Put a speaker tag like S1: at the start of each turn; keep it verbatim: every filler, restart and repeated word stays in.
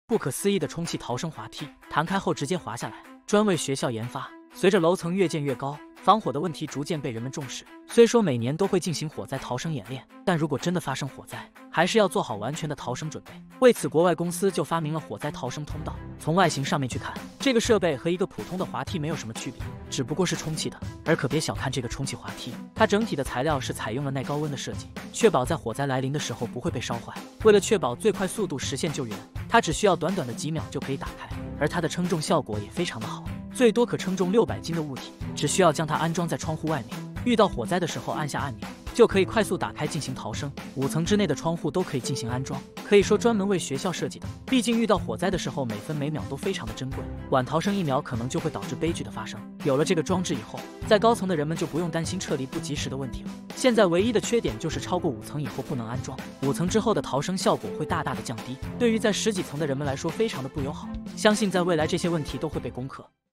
S1: 不可思议的充气逃生滑梯，弹开后直接滑下来，专为学校研发。随着楼层越建越高，防火的问题逐渐被人们重视。虽说每年都会进行火灾逃生演练，但如果真的发生火灾，还是要做好完全的逃生准备。为此，国外公司就发明了火灾逃生通道。从外形上面去看，这个设备和一个普通的滑梯没有什么区别，只不过是充气的。而可别小看这个充气滑梯，它整体的材料是采用了耐高温的设计，确保在火灾来临的时候不会被烧坏。为了确保最快速度实现救援，它只需要短短的几秒就可以打开，而它的称重效果也非常的好，最多可称重六百斤的物体，只需要将它安装在窗户外面，遇到火灾的时候按下按钮，就可以快速打开进行逃生。五层之内的窗户都可以进行安装，可以说专门为学校设计的。毕竟遇到火灾的时候，每分每秒都非常的珍贵，晚逃生一秒可能就会导致悲剧的发生。有了这个装置以后，在高层的人们就不用担心撤离不及时的问题了。现在唯一的缺点就是超过五层以后不能安装，五层之后的逃生效果会大大的降低，对于在十几层的人们来说非常的不友好。相信在未来这些问题都会被攻克。